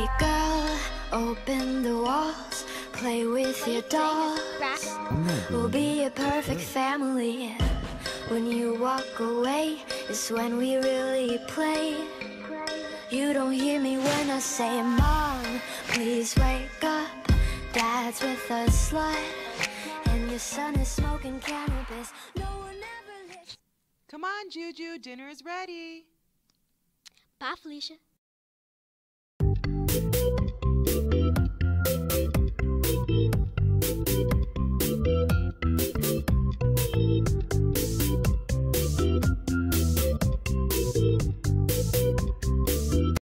Hey girl, open the walls, play with your dolls. We'll be a perfect family. When you walk away is when we really play. You don't hear me when I say, Mom, please wake up. Dad's with a slut, and your son is smoking cannabis. No one ever listens. Come on, Juju, dinner is ready. Bye, Felicia.